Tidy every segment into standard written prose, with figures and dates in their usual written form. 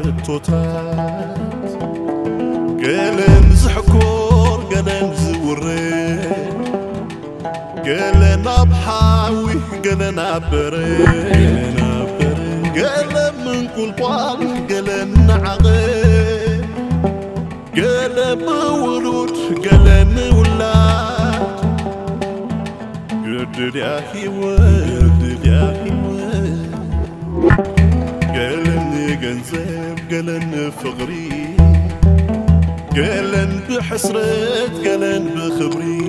حتوتات قلن زحكور قلن زوري قلن أبحاوي قلن أبري قلن من كل طال قلن عغي قلن بولود قلن ولاد قدر يا حيوان قلن قنزب قلن فقري قلن بحسرت قلن بخبري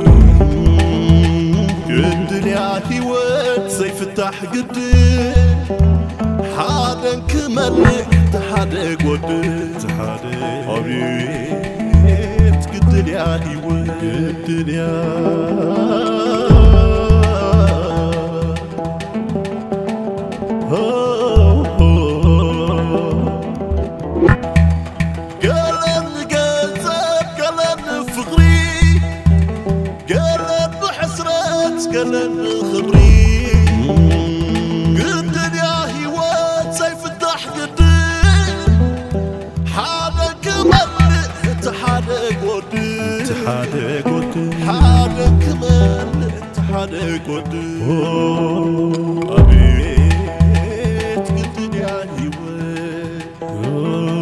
قدر يا حيوان سيف التحقد حادن كملك تحادق ودت أبيت قدر يا حيوان قدر يا قلن خبري قد يا هيوات سيف التحقد حالك ملك تحادق ودي حالك ملك تحادق ودي أبيت قد يا هيوات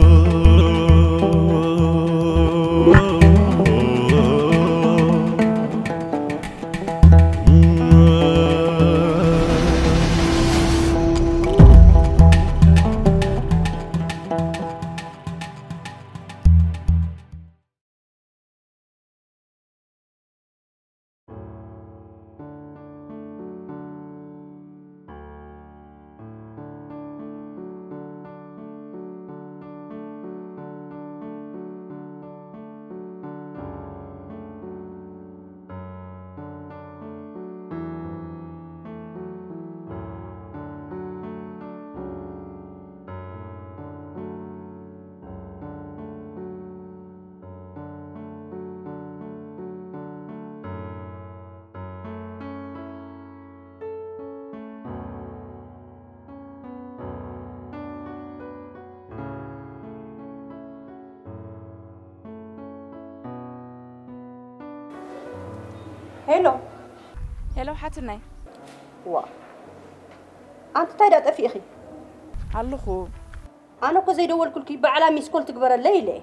هلو حاتناي وا أنت تايدا طفي أخي علخو أنا كو زي دول كل كي بعلامي سكول تكبر الليلة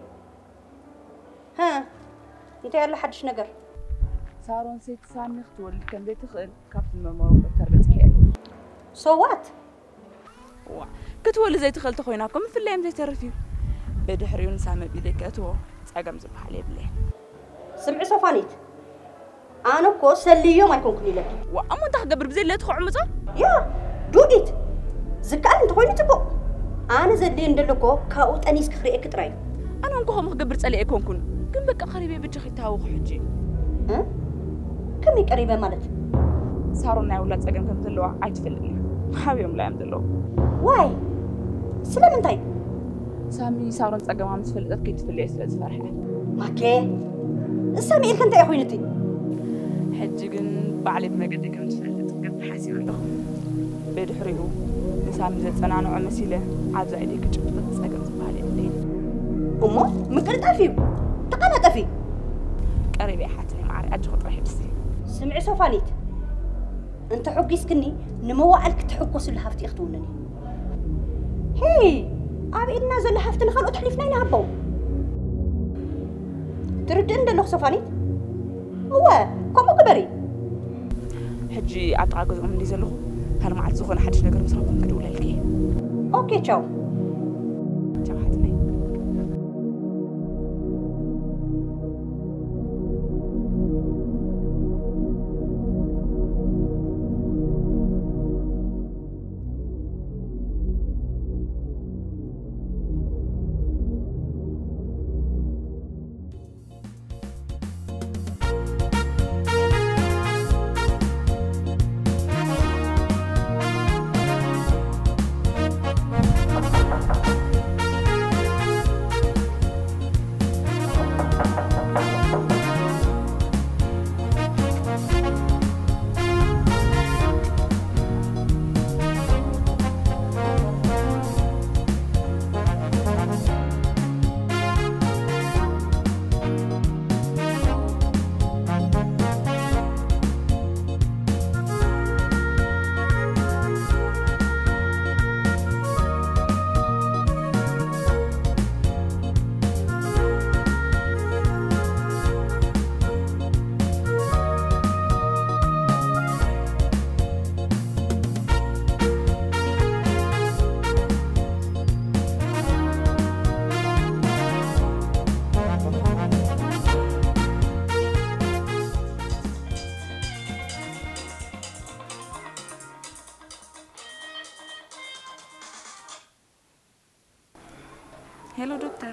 ها أنت يلا حدش نقر صارون سيت سامي ختول كان بيت خل كابتن ممر دكتور بتحيل صوات وا كتول زي تخل تخويناكم في الليل زي تعرفيو بدحريون سامي بيدك أتو أجمع زبح عليه بليه سمعي صفانيت أنا كو سليو ما يكون كلي لك وأما تخبر بزي اللي تخو عمزة يا دوديت زكان تخويني تبو أنا زدين دلكو كاوت أنيس كفري إكتراي أنا أنكو هم خبر تسألي إيكون كم بك قريبة بتشخي تاوخ حجي ها كم قريبة مالت صاروا أولاد أجمع كم تلوا عايت فلني حاويهم لا يمدلوا واي سلام انتي سامي صاروا أجمع مسفل أكيد في اللي يسلز فرحة ماكي سامي إنت يا أخوينتي حجيجن بعلي بمجد كم تفلت قد حاسي ولهم بدحريو نسام زت فنانو عمسيله عاد عيديك جبت صقم زبالي الليل من قلت أفيو تقنا تفي قريبي حاتني معي أجي خط رحي بسي سمعي صوفانيت أنت حقي سكني نموعلك تحقوس اللي هفتي أختونني هي أبي إدنا زل هفتنا خلو تحلفنا ينهبو ترد إن دلوخ صوفانيت هو كم قبري حجي أتعاقد من دي زلخو هل معلت زخون حدش نقر مسرابهم كدولة لكي أوكي تشاو تشاو حاتني هلو دكتور.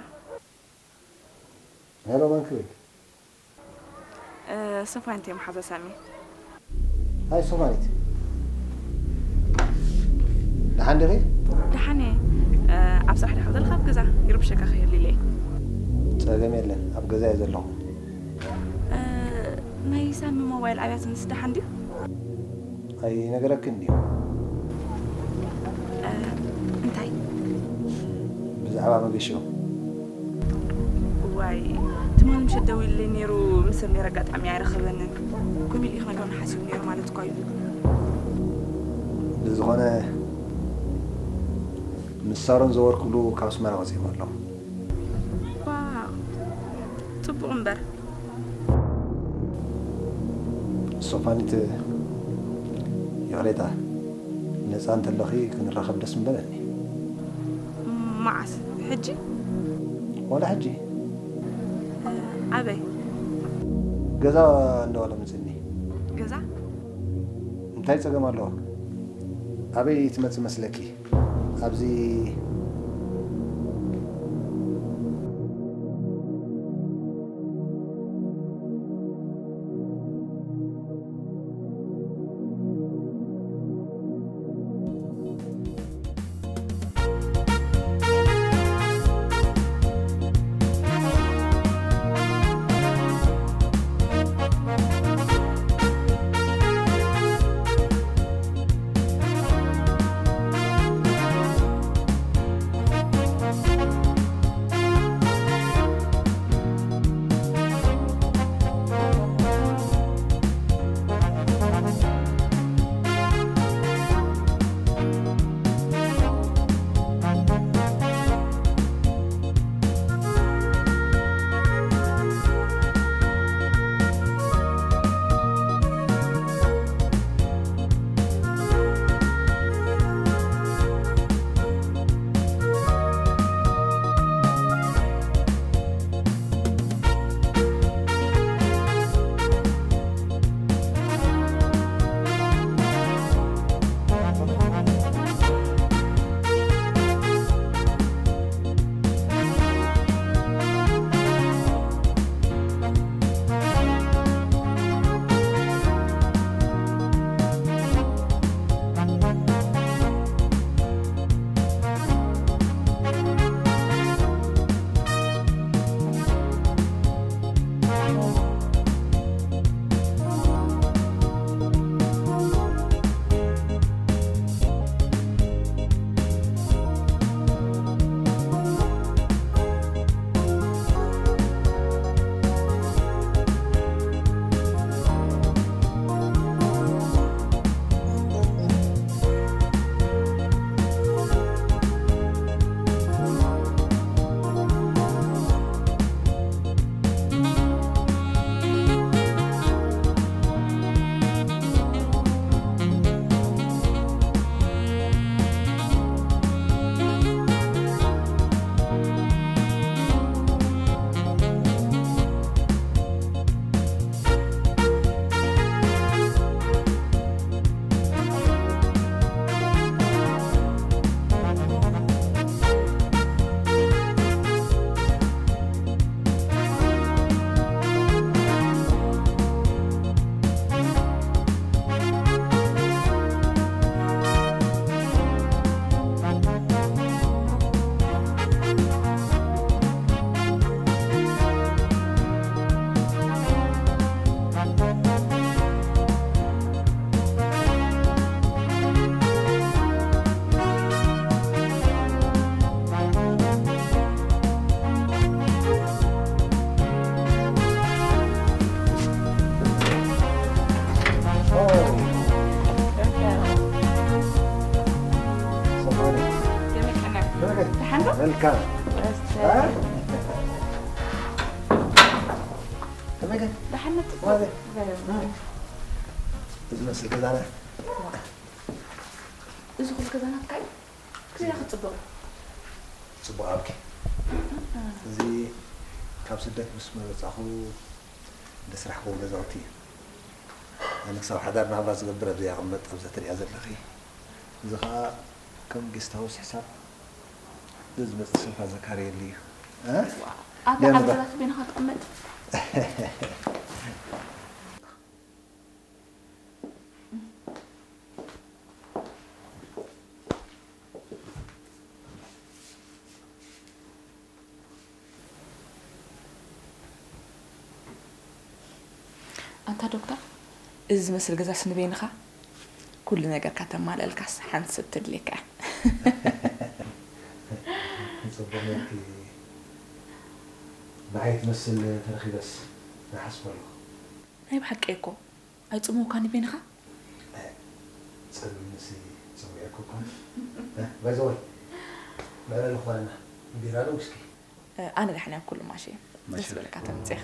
هلو منكوي. صفا انت محظة سامي. هاي صوماليت. دحان دغي؟ دحاني أبصح لي حضر خاب جزا يربشك خير لي ليه. سلام يلا أب جزا يزلهم. ما يسمى موبايل عبيات نس دحان دي؟ هاي نقرأك إني. انتي؟ بزعبة ما بيشو. واي تمام مش الدوي اللي نيرو مثل نيرو قد عم يعرف خبرنا كم اللي إحنا كنا حاسين نيرو مالت قايم. بزغنا مسارن زور كله كاس ما نوزي والله. واو تبغى نبر. صفانيت يا ريتا نزان تلخي كن الرخب دسم بلني. معس حجي؟ ولا حجي. أبي. جزا عنده ولا مسني. جزا؟ انتهي تجمع الله. أبي تمت مسلكي. أبزي. Welcome. Hah? Temekan? دحنت Mana? Terus masih ke sana. ادخل كذا انا كاي كذا ياخذ صبغ صبغ ابكي زي كاب سدك بس ما بتصحو دسرحكو غزاوتي انا صراحه حضرنا باز قبره زي عمت ابزه تري ازل اخي زخا كم جست هاوس حساب لازم تصرف على زكريا اللي أبي على ثلاث بين خط أمد أنت دكتور إذا مثل جزء سنبينها كل نجار كتم مال الكاس حنسب تدليك صبرني معي تمثل تاريخي بس ما حسب الله أي بحق إيكو أي تسمو كان بينها تسأل الناس تسوي إيكو كان بايزوي ما له خوانا بيرالو وسكي أنا دحين كله ماشي بس بالك هتنتخ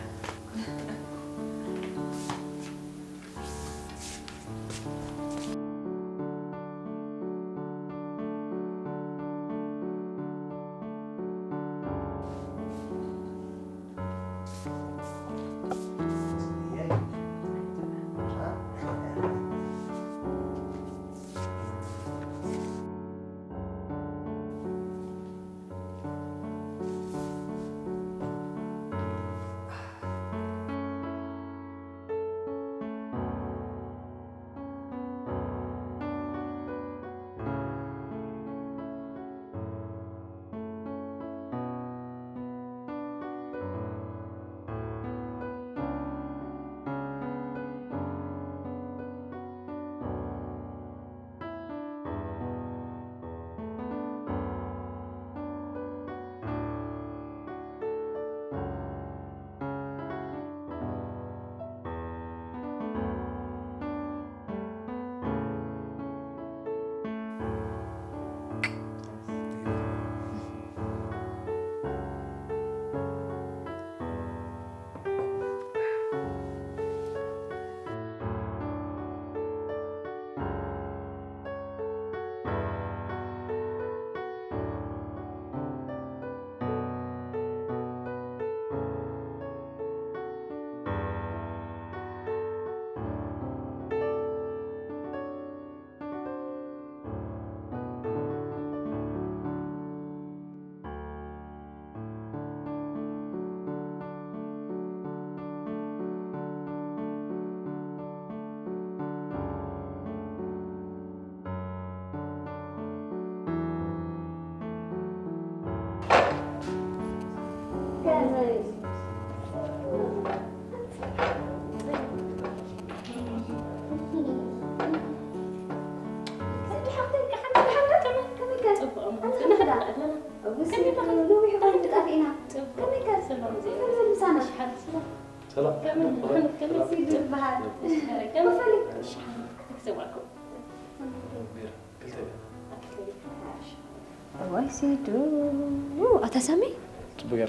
سيدو أتسمي؟ تبغى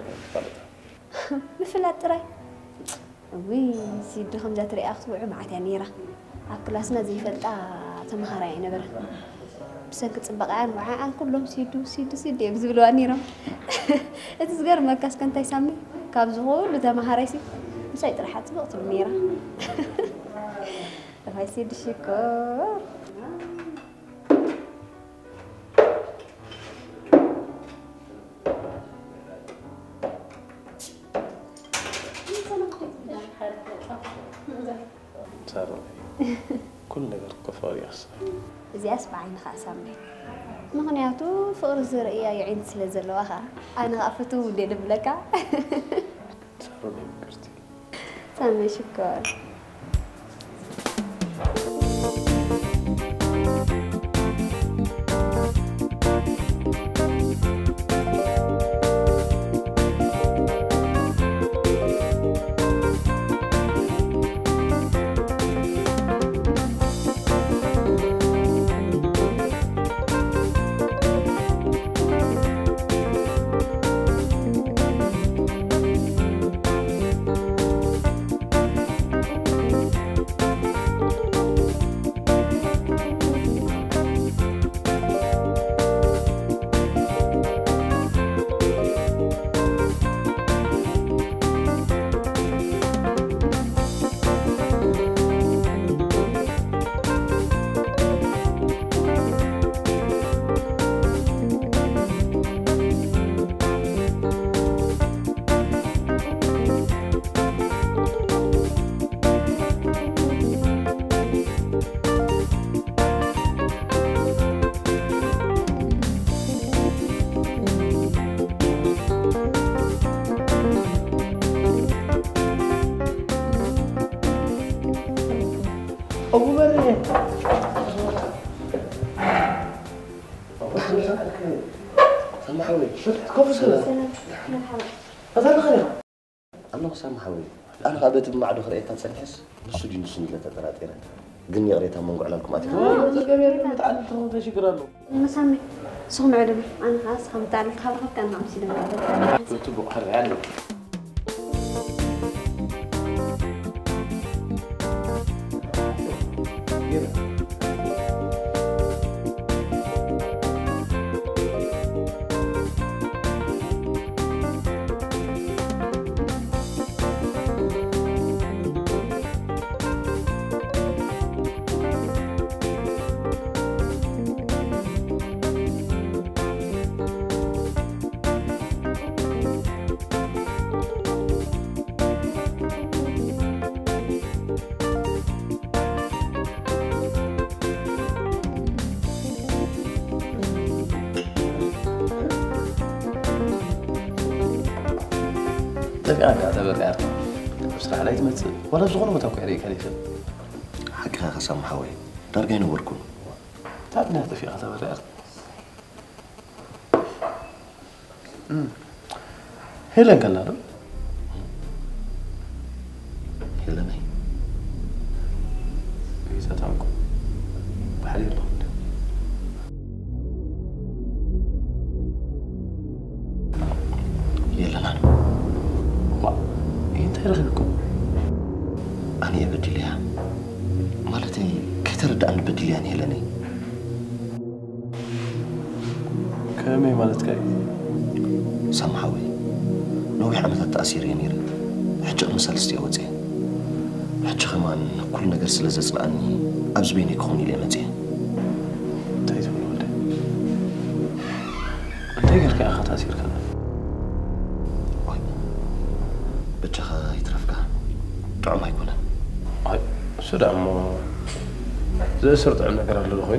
كذا بفلات ترى وي سيدو خمسة تري أخذوا مع تانيرة أكلاسنا زي فلتا تمهرة يعني برا بس كنت بقى معاه كلهم سيدو يبزلوا أنيرة أتصغر مركز كنت يسمي كابزغول تمهرة يسي مسيت راح تبقى النيرة هاي سيدو شكر كل ነገር كفار يحصل زي أسمع عين خاسمني مغنياتو فقر الزرقية يعين سلزلوها أنا أفتو ودي دبلكا صاروا لي بكرتي سامي شكرا أبو مريم سامحوني كيف سلام مرحبا هذا خير الله سامحوني أنا غابت بمعدو خريطة سنحس نص دي نص نجلة تراتيرا قلني قريتها من قعلة لكم أتكلم متعلم تروح شكرا له مسامي سوم عدم أنا خلاص خمت على الخبر كان عم سيدنا تبغى حر عنه أنا أتابع بصراحة لا يتمثل ولا صغر متوقع عليك هذه حقها خصام حوي درجين وركون تعبنا هذا في هذا الرئة هلا قال له هلا مي إذا تانكم بحالي الله يلا نعم انت يرغبكم أنا أبدلها مالتي كترد أن بدلها أنا هلني كمي مالتك سامحوي نوي عملت التأثير ينير حتى مثال استيوتي حتى كمان كل نجار سلزت لأني أبز بيني كوني لي متي تايت من ولدي أنت يقولك يا أخي تأثير كذا بتشخا يترفقها طعم ما يكون هاي سرع ما زي سرت عم نقرأ للأخوين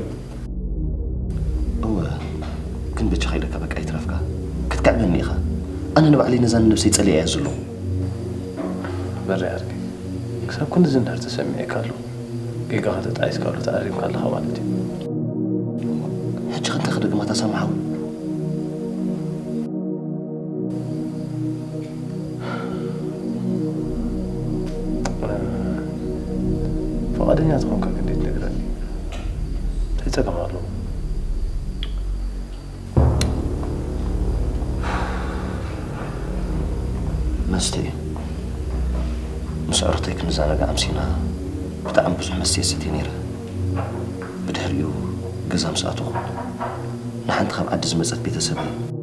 هو كنت بتشخا لك بك يترفقها كنت كعب منيخة أنا نبع لي نزان نفسي تسألي يعزلو بري أركي كسب كنت زنهر تسمعي كالو جيجا هذا تعيس كالو تعريم كالو خوالتي حتى خنت أخدك ما تسامحوا فقدني أتقون كقديت نقرأني تيتا كمالو مستي مسعرتك نزانة قامسينا بتعم بزح مستي ستينيرة بدهريو قزام ساعتو نحن تخاب عدز مزت بيت سبي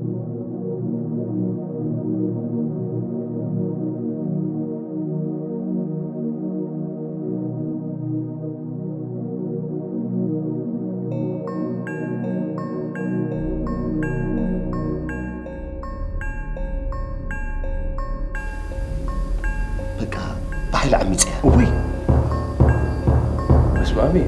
بقى بحيل عمي تسيح وي بس مامي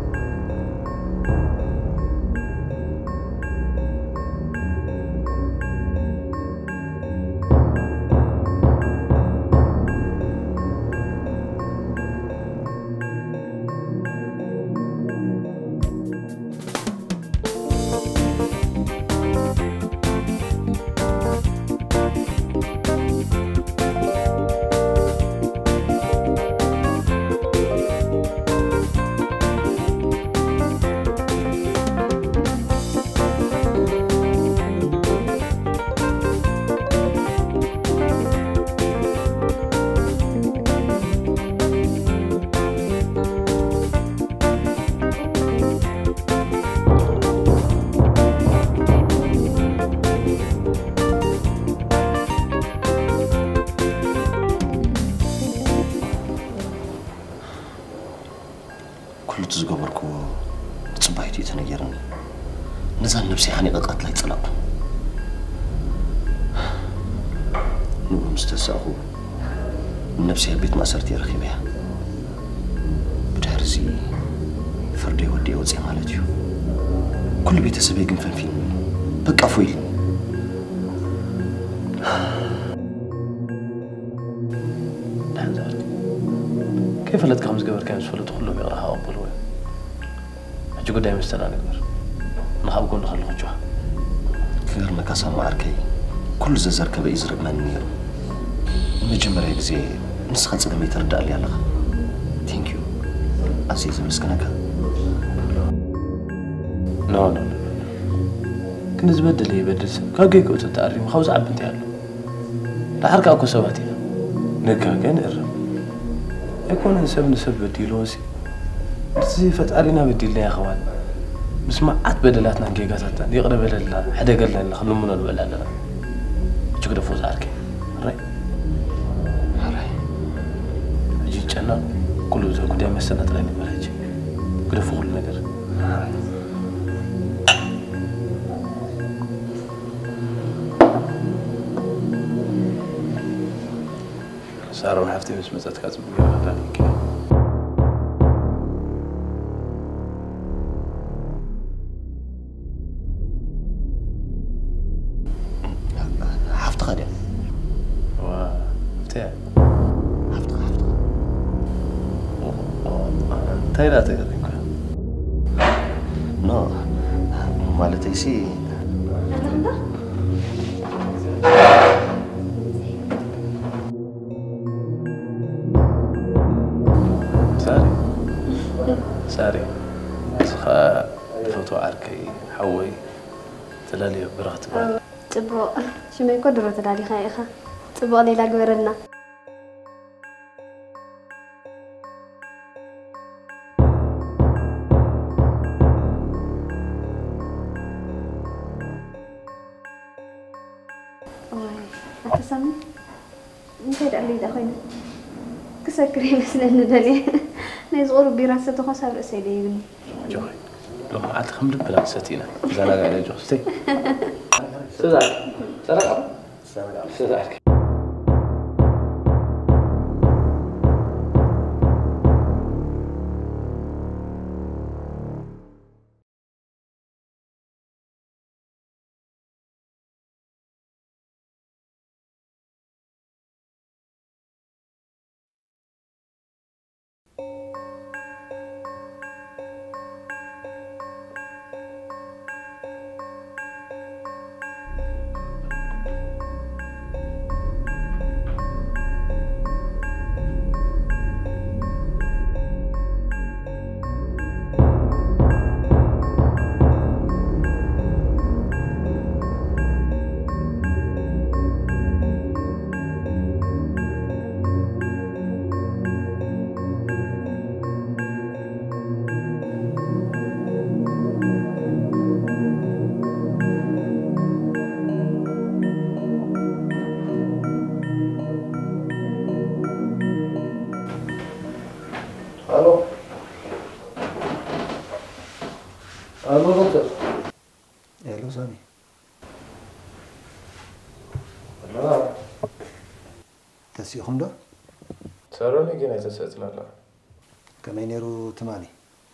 كل تزقبركو تصبايتي تنيرني نزان نفسي حنيقة قتل يطلق نبغى مستساخو نفسي البيت ما صرت يرخي بها بدهرزي فردي ودي وزي مالتيو كل بيت سبيق مفنفين بقى فويل كيف فلت خمس قبر كان فلت كلهم يقراها قبلوا حجي قدام استنى نقدر نخاف كون نخلو خجوها كير مكاسا معركي كل زر كبا يزرق من نيرو مجمرة يجزي نسخة صدمي تردأ لي الله ثانك يو عزيز مسكنك نو كنت بدل يبدل سب كاجيك وتتعرف مخوز عبنتي هلو لا حركة أكو سواتي نكا كان إرم يكون نسب بديلوسي زي فتعرينا بديلنا يا أخوان بس ما عاد بدلاتنا نجيجا ساتان يقرب إلى الله حدا قال لنا خلوا منا نقول لنا شو كده فوز عاركي راي جيت أنا كله زو كده مسنا تراني بلاجي كده فوق النجر صاروا حفتي مش مزات كاتب بيها كده حفت غادي بتاع حفت تايلا تقدر نو مالتي سي ساري سخا فوتو عركي حوي تلالي برغت بعد تبو شو ما يقدروا تلالي خايخة تبو ليلا قبرنا أتسمى أنت اللي دخلنا كسكري مثل الندلي نزور براسته خسر سيدي جوي لو ما عاد خمر بلا ستينا زانا قاعد جوستي سزاك الو دكتور الو سامي لا تسيخم ده ساروني كنا تسألنا لا كمان يرو تماني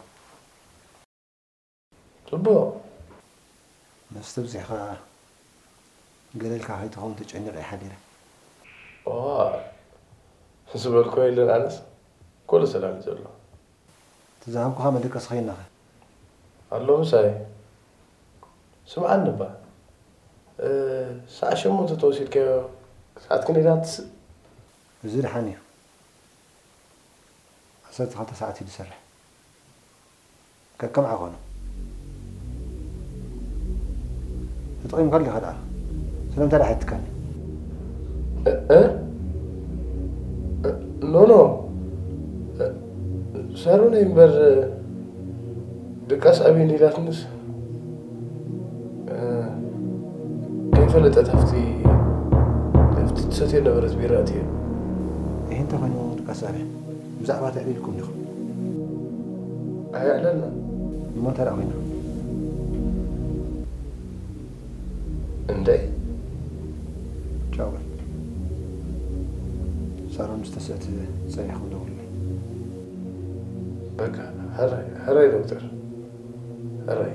تبو مستبزح خا قليلك هاي تخون تجعني رأي حديرة سبب كويل الأنس كل سلام جل تزعمكم هم اللي كسخينا اللهم ساي سمعنا با ساعة شو تتوصل كيو ساعة كنا جات وزير حاني حسيت حتى ساعتي بسرح كم عقونه تقيم قال لي خدعة سلام ترى حد كان نو ساروني بر دكاس أبيني لا تنس كيف لا تفتي تستطيع نبرز بيراتي إيه أنت خلنا دكاس أبي بزعبات أبيلكم يخو أعلنا ما ترى وين عندي جاوب سارون مستسأت صريح ودولي بكا هراي دكتور هراي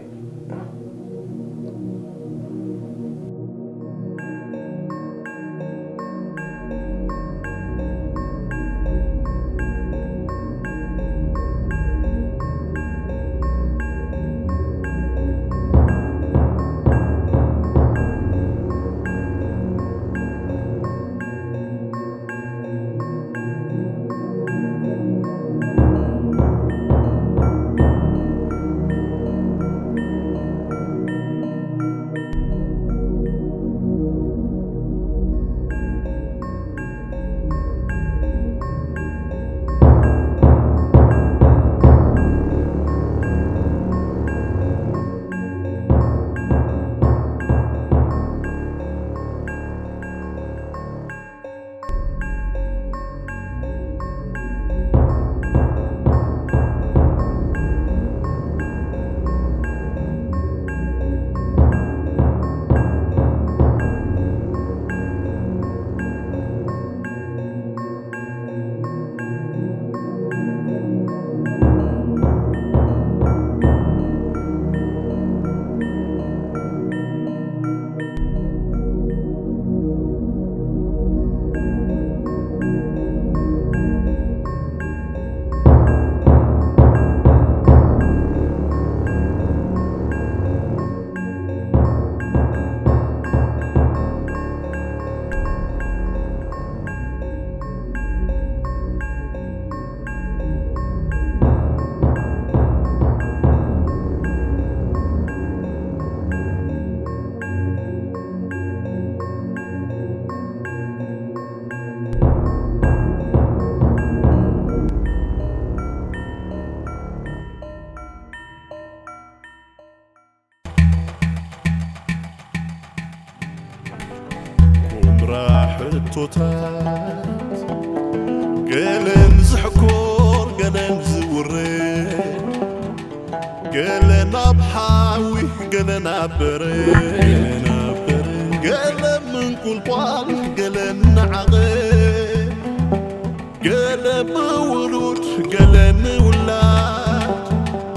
راح التوتات قلن زحكور قلن زورين قلن أبحاوي قلن أبرين قلن من كل طال قلن عغير قلن ولود قلن ولاد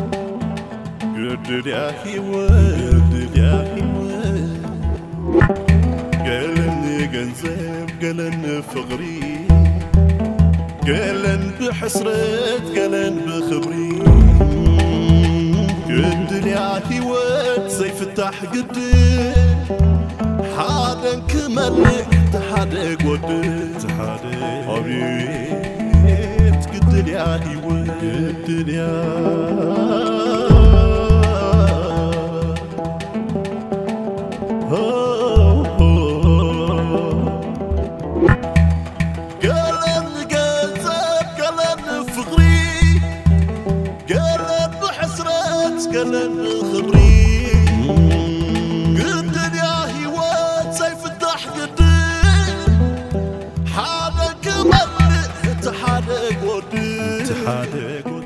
قدر يا حيوان يا حيوان قلن جنزب قلن فقري قلن بحسرت قلن بخبري قدر يا حيوان زي فتح قدر حادا كملك تحادق ودت تحادق أبيت قدر يا حيوان قدر يا قلن خبري قدر يا هيوات سيف الدح قدر حالك ملك تحادق ودي تحادق